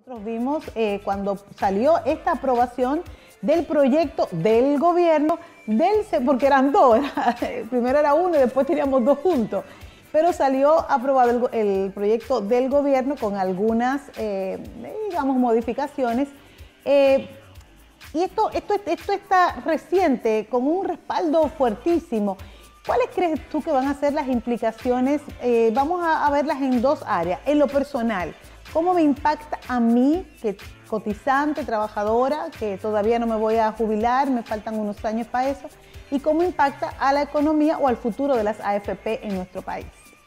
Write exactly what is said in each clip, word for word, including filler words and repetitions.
Nosotros vimos eh, cuando salió esta aprobación del proyecto del gobierno, del, porque eran dos, era, primero era uno y después teníamos dos juntos, pero salió aprobado el, el proyecto del gobierno con algunas, eh, digamos, modificaciones. Eh, y esto, esto, esto está reciente, con un respaldo fuertísimo. ¿Cuáles crees tú que van a ser las implicaciones? Eh, vamos a, a verlas en dos áreas. En lo personal, ¿cómo me impacta a mí, que cotizante, trabajadora, que todavía no me voy a jubilar, me faltan unos años para eso? ¿Y cómo impacta a la economía o al futuro de las A F P en nuestro país?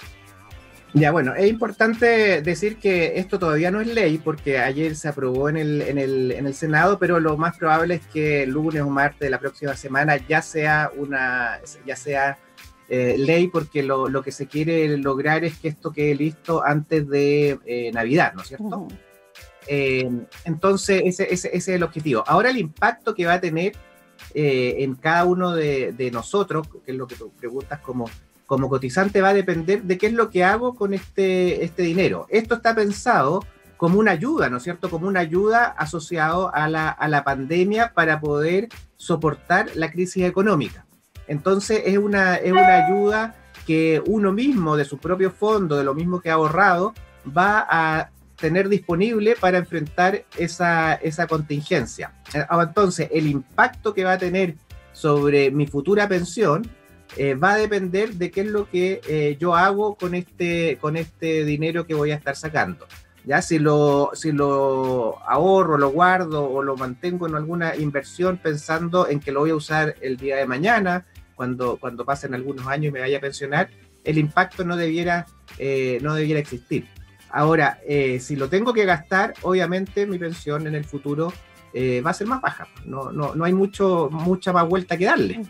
Ya, bueno, es importante decir que esto todavía no es ley porque ayer se aprobó en el, en el, en el Senado, pero lo más probable es que el lunes o martes de la próxima semana ya sea una, ya sea eh, ley, porque lo, lo que se quiere lograr es que esto quede listo antes de eh, Navidad, ¿no es cierto? Uh-huh. eh, entonces, ese, ese, ese es el objetivo. Ahora, el impacto que va a tener eh, en cada uno de, de nosotros, que es lo que tú preguntas como... como cotizante, va a depender de qué es lo que hago con este, este dinero. Esto está pensado como una ayuda, ¿no es cierto? Como una ayuda asociado a la, a la pandemia para poder soportar la crisis económica. Entonces es una, es una ayuda que uno mismo, de su propio fondo, de lo mismo que ha ahorrado, va a tener disponible para enfrentar esa, esa contingencia. Entonces, el impacto que va a tener sobre mi futura pensión Eh, va a depender de qué es lo que eh, yo hago con este, con este dinero que voy a estar sacando. Ya si lo, si lo ahorro, lo guardo o lo mantengo en alguna inversión pensando en que lo voy a usar el día de mañana, cuando, cuando pasen algunos años y me vaya a pensionar, el impacto no debiera, eh, no debiera existir. Ahora, eh, si lo tengo que gastar, obviamente mi pensión en el futuro eh, va a ser más baja. No, no, no hay mucho, mucha más vuelta que darle.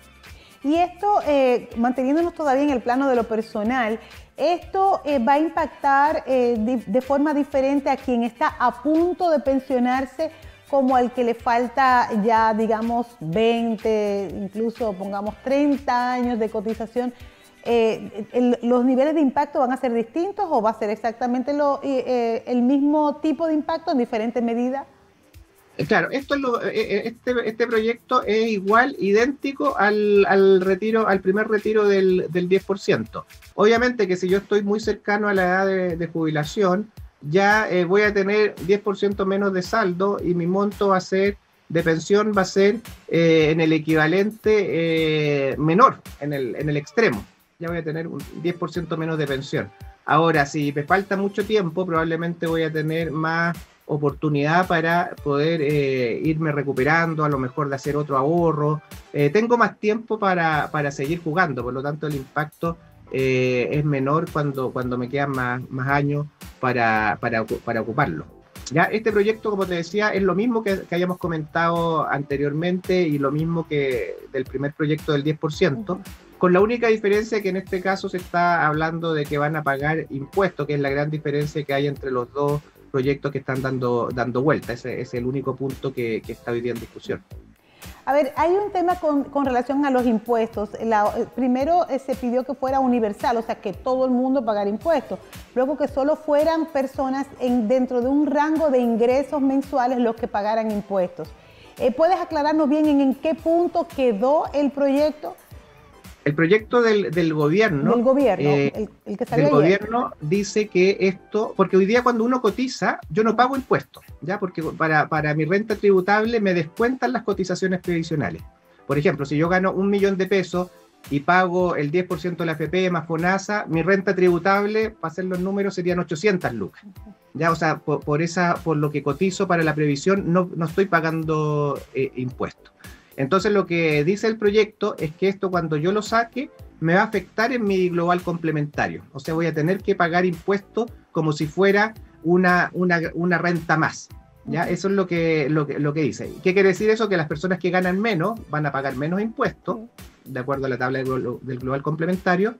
Y esto, eh, manteniéndonos todavía en el plano de lo personal, ¿esto eh, va a impactar eh, de, de forma diferente a quien está a punto de pensionarse como al que le falta ya, digamos, veinte, incluso pongamos treinta años de cotización? Eh, el, ¿Los niveles de impacto van a ser distintos o va a ser exactamente lo, eh, el mismo tipo de impacto en diferentes medidas? Claro, esto es lo, este, este proyecto es igual, idéntico al, al retiro, al primer retiro del, del diez por ciento. Obviamente que si yo estoy muy cercano a la edad de, de jubilación, ya eh, voy a tener diez por ciento menos de saldo y mi monto va a ser, de pensión va a ser eh, en el equivalente eh, menor, en el, en el extremo. Ya voy a tener un diez por ciento menos de pensión. Ahora, si me falta mucho tiempo, probablemente voy a tener más oportunidad para poder eh, irme recuperando, a lo mejor de hacer otro ahorro. Eh, tengo más tiempo para, para seguir jugando, por lo tanto el impacto eh, es menor cuando, cuando me quedan más, más años para, para, para ocuparlo. Ya, este proyecto, como te decía, es lo mismo que, que hayamos comentado anteriormente y lo mismo que del primer proyecto del diez por ciento, uh-huh. Con la única diferencia que en este caso se está hablando de que van a pagar impuestos, que es la gran diferencia que hay entre los dos proyectos que están dando, dando vuelta. Ese, ese es el único punto que, que está hoy día en discusión. A ver, hay un tema con, con relación a los impuestos. La, primero eh, se pidió que fuera universal, o sea, que todo el mundo pagara impuestos. Luego que solo fueran personas en, dentro de un rango de ingresos mensuales los que pagaran impuestos. Eh, ¿Puedes aclararnos bien en, en qué punto quedó el proyecto? El proyecto del, del gobierno, del gobierno, eh, el, el que salió del ayer. gobierno dice que esto, porque hoy día cuando uno cotiza, yo no pago impuestos, ¿ya? Porque para, para mi renta tributable me descuentan las cotizaciones previsionales. Por ejemplo, si yo gano un millón de pesos y pago el diez por ciento de la A F P más FONASA, mi renta tributable, para hacer los números, serían ochocientas lucas. ¿Ya? O sea, por, por, esa, por lo que cotizo para la previsión, no, no estoy pagando eh, impuestos. Entonces lo que dice el proyecto es que esto, cuando yo lo saque, me va a afectar en mi global complementario. O sea, voy a tener que pagar impuestos como si fuera una, una, una renta más. ¿Ya? Eso es lo que, lo, que, lo que dice. ¿Qué quiere decir eso? Que las personas que ganan menos van a pagar menos impuestos, de acuerdo a la tabla del, del global complementario.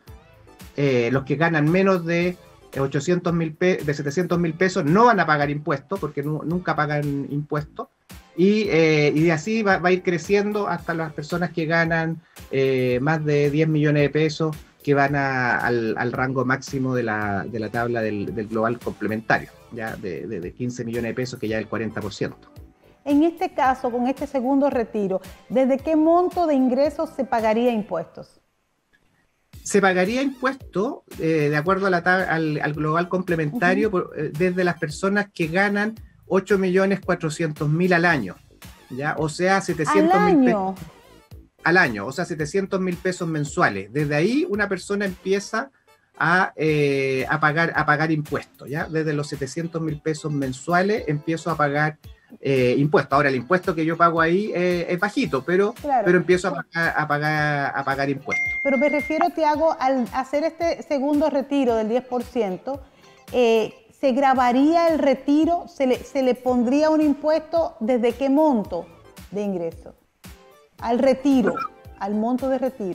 Eh, los que ganan menos de ochocientos mil de setecientos mil pesos no van a pagar impuestos, porque no, nunca pagan impuestos. Y, eh, y de así va, va a ir creciendo hasta las personas que ganan eh, más de diez millones de pesos, que van a, al, al rango máximo de la, de la tabla del, del global complementario. ya de, de, de quince millones de pesos, que ya es el cuarenta por ciento. En este caso, con este segundo retiro, ¿desde qué monto de ingresos se pagaría impuestos? Se pagaría impuesto, eh, de acuerdo a la, al, al global complementario, uh-huh. por, eh, desde las personas que ganan ocho millones cuatrocientos mil al año, ¿ya? O sea, setecientos mil pesos al año, o sea, setecientos mil pesos mensuales. Desde ahí una persona empieza a, eh, a, pagar, a pagar impuestos, ¿ya? Desde los setecientos mil pesos mensuales empiezo a pagar eh, impuestos. Ahora, el impuesto que yo pago ahí eh, es bajito, pero, claro. pero empiezo a pagar, a, pagar, a pagar impuestos. Pero me refiero, Tiago, al hacer este segundo retiro del diez por ciento, eh, ¿se grabaría el retiro? ¿Se le, se le pondría un impuesto desde qué monto de ingreso? Al retiro, al monto de retiro.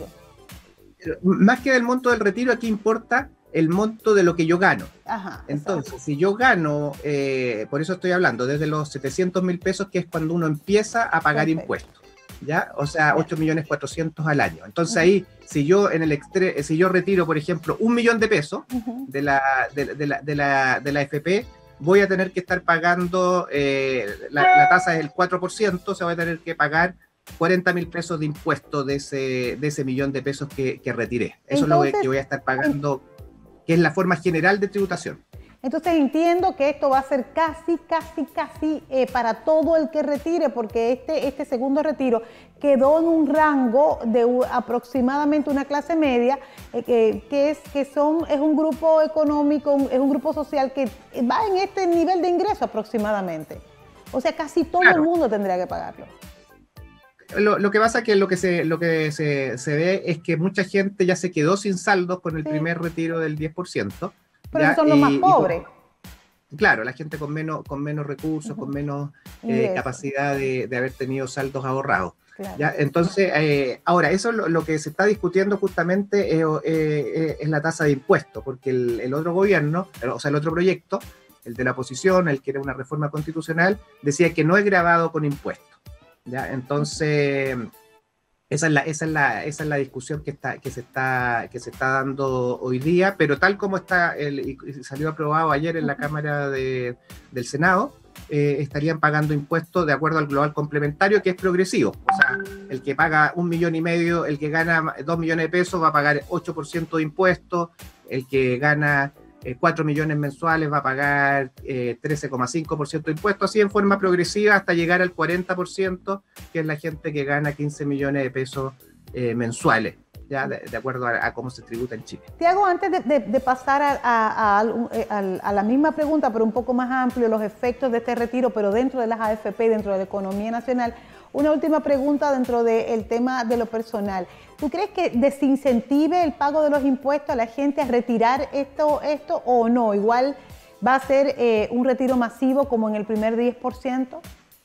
Más que del monto del retiro, aquí importa el monto de lo que yo gano. Ajá, entonces, exacto. si yo gano, eh, por eso estoy hablando, desde los setecientos mil pesos, que es cuando uno empieza a pagar Perfecto. impuestos, ¿ya? O sea, ocho millones cuatrocientos al año. Entonces uh-huh. ahí, si yo en el extre si yo retiro, por ejemplo, un millón de pesos uh-huh. de, la, de, de, la, de, la, de la F P, voy a tener que estar pagando, eh, la, la tasa es el cuatro por ciento, o sea, voy a tener que pagar cuarenta mil pesos de impuestos de ese, de ese millón de pesos que, que retiré. Eso Entonces, es lo que voy a estar pagando, que es la forma general de tributación. Entonces entiendo que esto va a ser casi, casi, casi eh, para todo el que retire, porque este, este segundo retiro quedó en un rango de uh, aproximadamente una clase media, eh, que, que, es, que son, es un grupo económico, un, es un grupo social que va en este nivel de ingreso aproximadamente. O sea, casi todo claro. el mundo tendría que pagarlo. Lo, lo que pasa es que lo que, se, lo que se, se ve es que mucha gente ya se quedó sin saldos con el sí. primer retiro del diez por ciento. Pero ya, son los y, más pobres. Con, claro, la gente con menos, con menos recursos, uh-huh. con menos eh, capacidad de, de haber tenido saldos ahorrados. Claro. ¿Ya? Entonces, eh, ahora, eso lo, lo que se está discutiendo justamente es, eh, es la tasa de impuestos, porque el, el otro gobierno, o sea, el otro proyecto, el de la oposición, el que era una reforma constitucional, decía que no es gravado con impuestos. ¿Ya? Entonces, esa es la, esa es la, esa es la discusión que, está, que, se está, que se está dando hoy día, pero tal como está, el, y salió aprobado ayer en la Cámara de, del Senado, eh, estarían pagando impuestos de acuerdo al global complementario, que es progresivo. O sea, el que paga un millón y medio, el que gana dos millones de pesos va a pagar ocho por ciento de impuestos, el que gana cuatro millones mensuales va a pagar eh, trece coma cinco por ciento de impuestos, así en forma progresiva hasta llegar al cuarenta por ciento, que es la gente que gana quince millones de pesos eh, mensuales, ya de, de acuerdo a, a cómo se tributa en Chile. Tiago, antes de, de, de pasar a, a, a, a, a la misma pregunta, pero un poco más amplio, los efectos de este retiro, pero dentro de las A F P, dentro de la economía nacional, una última pregunta dentro del tema de lo personal. ¿Tú crees que desincentive el pago de los impuestos a la gente a retirar esto, esto o no? Igual va a ser eh, un retiro masivo como en el primer diez por ciento.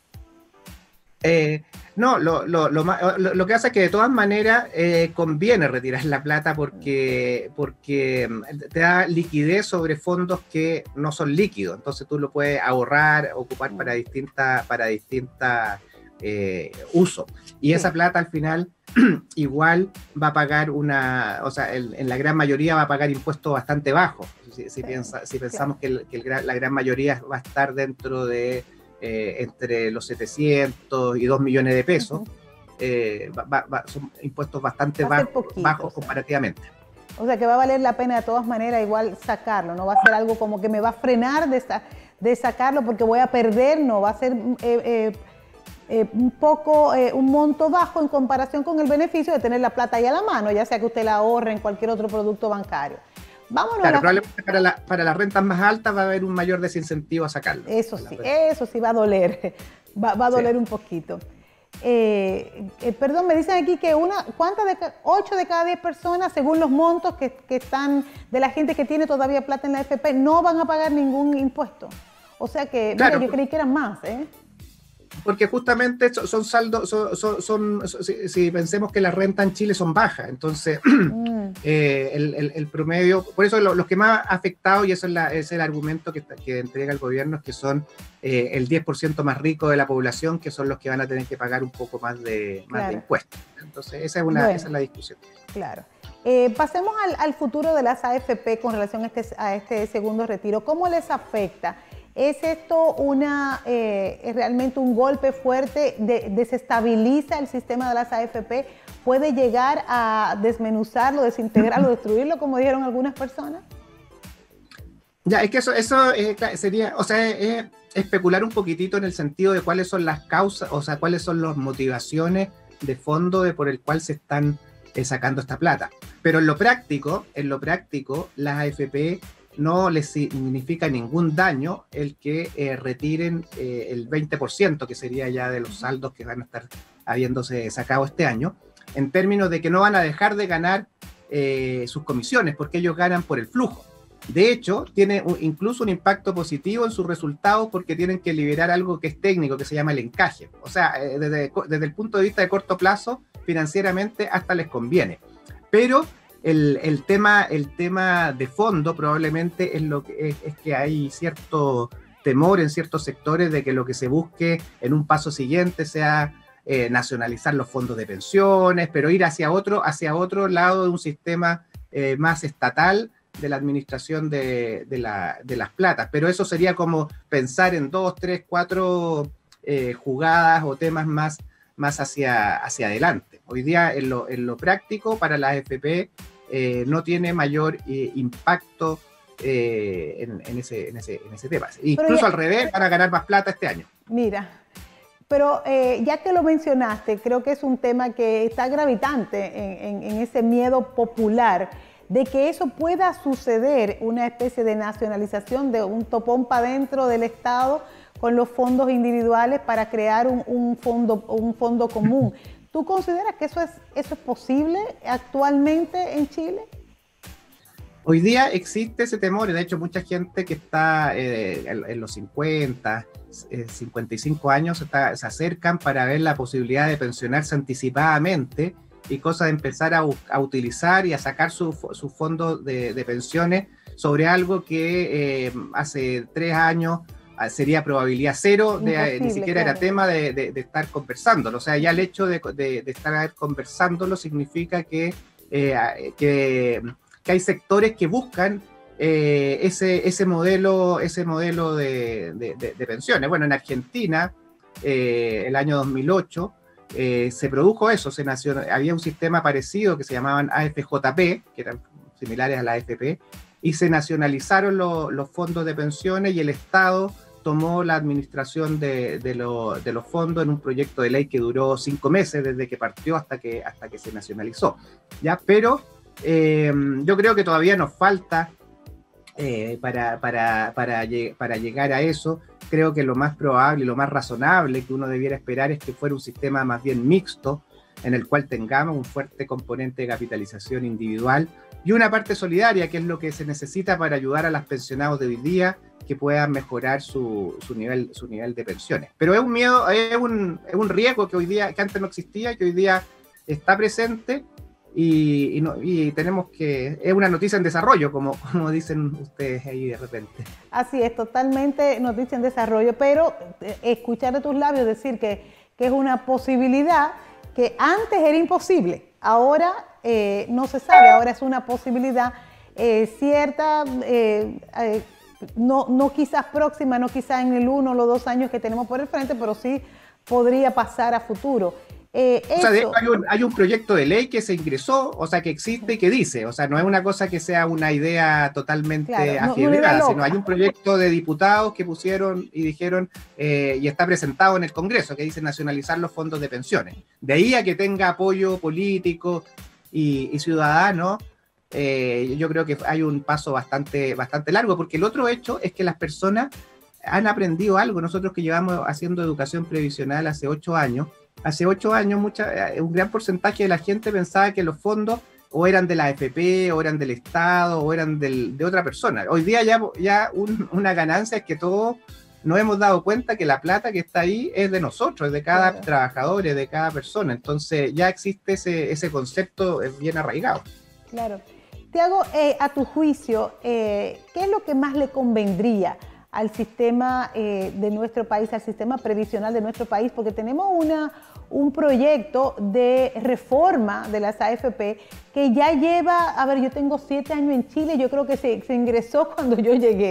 Eh, no, lo, lo, lo, lo, lo que pasa es que de todas maneras eh, conviene retirar la plata porque, porque te da liquidez sobre fondos que no son líquidos. Entonces tú lo puedes ahorrar, ocupar para distintas para distintas Eh, uso. Y sí. esa plata al final igual va a pagar una, o sea, el, en la gran mayoría va a pagar impuestos bastante bajos. Si, si, sí. piensa, si pensamos sí. que, el, que el, la gran mayoría va a estar dentro de eh, entre los setecientos y dos millones de pesos, uh-huh. eh, va, va, son impuestos bastante bajos, poquito, bajos o sea. comparativamente. O sea que va a valer la pena de todas maneras igual sacarlo, no va a ser algo como que me va a frenar de, sa de sacarlo porque voy a perder, no, va a ser... Eh, eh, Eh, un poco, eh, un monto bajo en comparación con el beneficio de tener la plata ahí a la mano, ya sea que usted la ahorre en cualquier otro producto bancario. Vámonos. Claro, a la... probablemente para, la, para las rentas más altas va a haber un mayor desincentivo a sacarlo. Eso sí, eso sí va a doler, va, va a doler sí. un poquito. Eh, eh, perdón, me dicen aquí que una, ¿cuántas de ocho de cada diez personas, según los montos que, que están de la gente que tiene todavía plata en la F P, no van a pagar ningún impuesto? O sea que, claro, mira, yo creí que eran más, ¿eh? Porque justamente son saldos, son, son, son, son si, si pensemos que las rentas en Chile son bajas, entonces mm. eh, el, el, el promedio, por eso lo, los que más afectados, y eso es, la, es el argumento que, que entrega el gobierno, es que son eh, el diez por ciento más rico de la población, que son los que van a tener que pagar un poco más de, más claro. de impuestos. Entonces esa es, una, bueno, esa es la discusión. Claro. Eh, pasemos al, al futuro de las A F P con relación a este, a este segundo retiro. ¿Cómo les afecta ¿Es esto una, eh, realmente un golpe fuerte, de, desestabiliza el sistema de las A F P? ¿Puede llegar a desmenuzarlo, desintegrarlo, destruirlo, como dijeron algunas personas? Ya, es que eso, eso eh, sería, o sea, es especular un poquitito en el sentido de cuáles son las causas, o sea, cuáles son las motivaciones de fondo de por el cual se están eh, sacando esta plata. Pero en lo práctico, en lo práctico, las A F P no les significa ningún daño el que eh, retiren eh, el veinte por ciento, que sería ya de los saldos que van a estar habiéndose sacado este año, en términos de que no van a dejar de ganar eh, sus comisiones, porque ellos ganan por el flujo. De hecho, tiene un, incluso un impacto positivo en sus resultados porque tienen que liberar algo que es técnico, que se llama el encaje. O sea, eh, desde, desde el punto de vista de corto plazo, financieramente hasta les conviene. Pero el, el, tema, el tema de fondo probablemente es, lo que, es, es que hay cierto temor en ciertos sectores de que lo que se busque en un paso siguiente sea eh, nacionalizar los fondos de pensiones, pero ir hacia otro, hacia otro lado de un sistema eh, más estatal de la administración de, de, la, de las platas. Pero eso sería como pensar en dos, tres, cuatro eh, jugadas o temas más, más hacia, hacia adelante. Hoy día en lo, en lo práctico para la A F P eh, no tiene mayor eh, impacto eh, en, en, ese, en, ese, en ese tema. Incluso ya, al revés, van a ganar más plata este año. Mira, pero eh, ya que lo mencionaste, creo que es un tema que está gravitante en, en, en ese miedo popular de que eso pueda suceder, una especie de nacionalización, de un topón para dentro del Estado con los fondos individuales para crear un, un, fondo, un fondo común. ¿Tú consideras que eso es, eso es posible actualmente en Chile? Hoy día existe ese temor, y de hecho mucha gente que está eh, en, en los cincuenta, eh, cincuenta y cinco años está, se acercan para ver la posibilidad de pensionarse anticipadamente y cosa de empezar a, a utilizar y a sacar su, su fondo de, de pensiones sobre algo que eh, hace tres años sería probabilidad cero, de, eh, ni siquiera claro. era tema de, de, de estar conversándolo. O sea, ya el hecho de, de, de estar conversándolo significa que, eh, que, que hay sectores que buscan eh, ese, ese modelo, ese modelo de, de, de, de pensiones. Bueno, en Argentina, eh, el año dos mil ocho, Eh, se produjo eso, se nació, había un sistema parecido que se llamaban A F J P, que eran similares a la A F P, y se nacionalizaron lo, los fondos de pensiones y el Estado tomó la administración de, de, lo, de los fondos en un proyecto de ley que duró cinco meses desde que partió hasta que, hasta que se nacionalizó. ¿Ya? Pero eh, yo creo que todavía nos falta eh, para, para, para, para llegar a eso. Creo que lo más probable y lo más razonable que uno debiera esperar es que fuera un sistema más bien mixto, en el cual tengamos un fuerte componente de capitalización individual y una parte solidaria, que es lo que se necesita para ayudar a los pensionados de hoy día que puedan mejorar su, su, nivel, su nivel de pensiones. Pero es un miedo, es un, es un riesgo que hoy día, que antes no existía, que hoy día está presente. Y, y, no, y tenemos que, es una noticia en desarrollo, como, como dicen ustedes ahí de repente. Así es, totalmente noticia en desarrollo, pero eh, escuchar de tus labios decir que, que es una posibilidad que antes era imposible, ahora eh, no se sabe, ahora es una posibilidad eh, cierta, eh, eh, no, no quizás próxima, no quizás en el uno o los dos años que tenemos por el frente, pero sí podría pasar a futuro. Eh, o sea, de hecho hay un, hay un proyecto de ley que se ingresó, o sea, que existe y que dice, o sea, no es una cosa que sea una idea totalmente claro, afiebrada, no, no sino hay un proyecto de diputados que pusieron y dijeron, eh, y está presentado en el Congreso, que dice nacionalizar los fondos de pensiones. De ahí a que tenga apoyo político y, y ciudadano, eh, yo creo que hay un paso bastante, bastante largo, porque el otro hecho es que las personas han aprendido algo. Nosotros que llevamos haciendo educación previsional hace ocho años, Hace ocho años mucha, un gran porcentaje de la gente pensaba que los fondos o eran de la A F P, o eran del Estado, o eran del, de otra persona. Hoy día ya, ya un, una ganancia es que todos nos hemos dado cuenta que la plata que está ahí es de nosotros, es de cada claro. trabajador, es de cada persona. Entonces ya existe ese, ese concepto bien arraigado. Claro. Tiago, eh, a tu juicio, eh, ¿qué es lo que más le convendría al sistema eh, de nuestro país, al sistema previsional de nuestro país? Porque tenemos una, un proyecto de reforma de las A F P que ya lleva, a ver, yo tengo siete años en Chile, yo creo que se, se ingresó cuando yo llegué.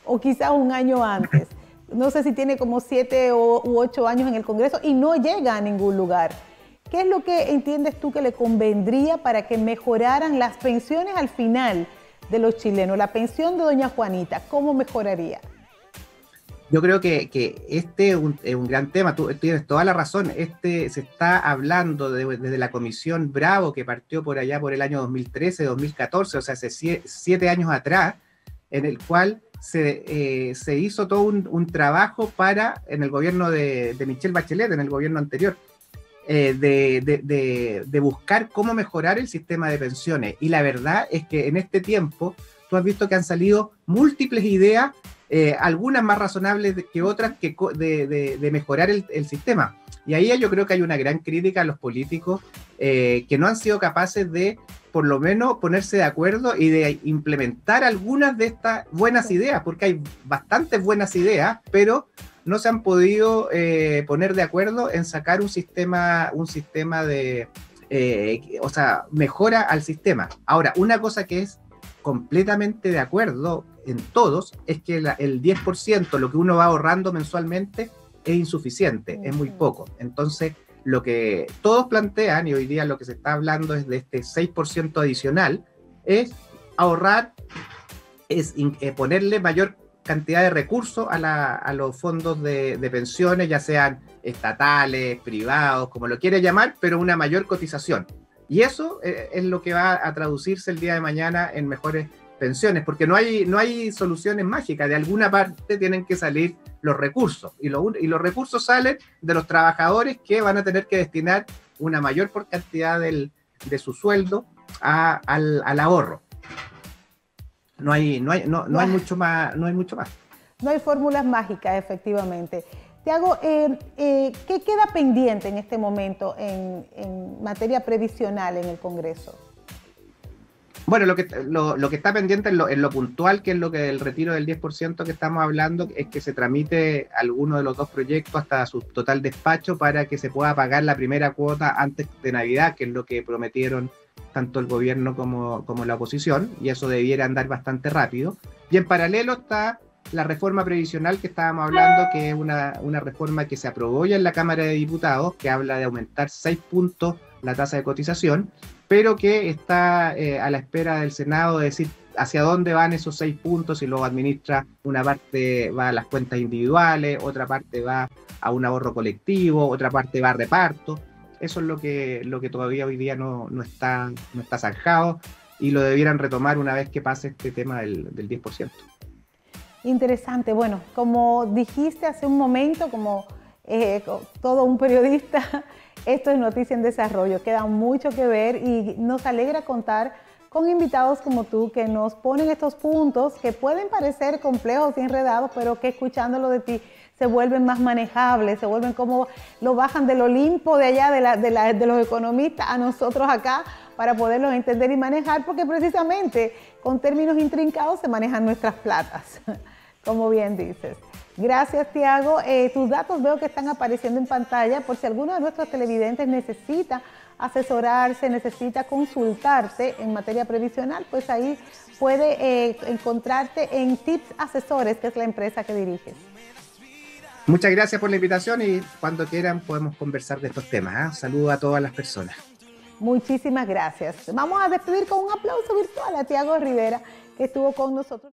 o quizás un año antes. No sé si tiene como siete o, u ocho años en el Congreso y no llega a ningún lugar. ¿Qué es lo que entiendes tú que le convendría para que mejoraran las pensiones al final de los chilenos? La pensión de doña Juanita, ¿cómo mejoraría? Yo creo que, que este es un, es un gran tema, tú tienes toda la razón. Este se está hablando de, desde la Comisión Bravo, que partió por allá por el año dos mil trece, dos mil catorce, o sea, hace siete, siete años atrás, en el cual se, eh, se hizo todo un, un trabajo para, en el gobierno de, de Michelle Bachelet, en el gobierno anterior, eh, de, de, de, de buscar cómo mejorar el sistema de pensiones. Y la verdad es que en este tiempo, tú has visto que han salido múltiples ideas, Eh, algunas más razonables que otras, que de, de, de mejorar el, el sistema. Y ahí yo creo que hay una gran crítica a los políticos eh, que no han sido capaces de, por lo menos, ponerse de acuerdo y de implementar algunas de estas buenas ideas, porque hay bastantes buenas ideas, pero no se han podido eh, poner de acuerdo en sacar un sistema, un sistema de, eh, o sea, mejora al sistema. Ahora, una cosa que es completamente de acuerdo en todos es que la, el diez por ciento, lo que uno va ahorrando mensualmente, es insuficiente, uh-huh. es muy poco. Entonces, lo que todos plantean, y hoy día lo que se está hablando es de este seis por ciento adicional, es ahorrar, es in, eh, ponerle mayor cantidad de recursos a, la, a los fondos de, de pensiones, ya sean estatales, privados, como lo quiere llamar, pero una mayor cotización. Y eso eh, es lo que va a traducirse el día de mañana en mejores pensiones, porque no hay, no hay soluciones mágicas, de alguna parte tienen que salir los recursos, y, lo, y los recursos salen de los trabajadores que van a tener que destinar una mayor por cantidad del, de su sueldo a, al, al ahorro. No hay, no, hay, no, no, hay mucho más, no hay mucho más. No hay fórmulas mágicas, efectivamente. Tiago, eh, eh, ¿qué queda pendiente en este momento en, en materia previsional en el Congreso? Bueno, lo que, lo, lo que está pendiente en lo, en lo puntual, que es lo que el retiro del diez por ciento que estamos hablando, es que se tramite alguno de los dos proyectos hasta su total despacho para que se pueda pagar la primera cuota antes de Navidad, que es lo que prometieron tanto el gobierno como, como la oposición, y eso debiera andar bastante rápido. Y en paralelo está la reforma previsional que estábamos hablando, que es una, una reforma que se aprobó ya en la Cámara de Diputados, que habla de aumentar seis puntos la tasa de cotización, pero que está eh, a la espera del Senado de decir hacia dónde van esos seis puntos, y luego administra, una parte va a las cuentas individuales, otra parte va a un ahorro colectivo, otra parte va a reparto. Eso es lo que, lo que todavía hoy día no, no, está, no está zanjado, y lo debieran retomar una vez que pase este tema del, del diez por ciento. Interesante. Bueno, como dijiste hace un momento, como eh, todo un periodista, esto es Noticia en Desarrollo. Queda mucho que ver y nos alegra contar con invitados como tú que nos ponen estos puntos que pueden parecer complejos y enredados, pero que escuchándolo de ti se vuelven más manejables, se vuelven como lo bajan del Olimpo de allá, de, la, de, la, de los economistas a nosotros acá, para poderlos entender y manejar, porque precisamente con términos intrincados se manejan nuestras platas, como bien dices. Gracias, Tiago. Eh, tus datos veo que están apareciendo en pantalla por si alguno de nuestros televidentes necesita asesorarse, necesita consultarte en materia previsional, pues ahí puede eh, encontrarte en Tips Asesores, que es la empresa que diriges. Muchas gracias por la invitación y cuando quieran podemos conversar de estos temas. ¿eh? Saludos a todas las personas. Muchísimas gracias. Vamos a despedir con un aplauso virtual a Tiago Rivera, que estuvo con nosotros.